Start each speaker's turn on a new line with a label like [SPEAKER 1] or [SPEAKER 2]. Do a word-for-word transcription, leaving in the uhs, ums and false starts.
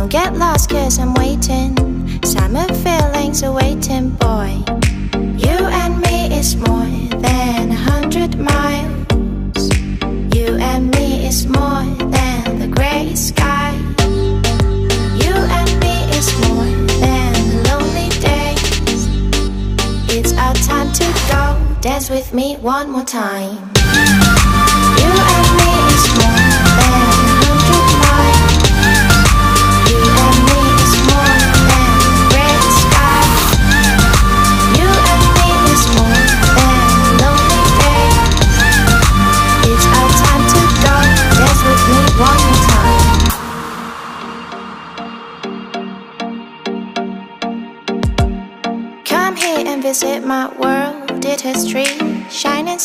[SPEAKER 1] Don't get lost cause I'm waiting. Summer feelings are waiting, boy. You and me is more than a hundred miles. You and me is more than the grey sky. You and me is more than the lonely days. It's our time to go. Dance with me one more time. You and me is more than a hundred miles. You and me is more than the grey sky. You and me is more than lonely days. It's our time to go. Dance with me one more time. Come here and visit my world. Did history shine and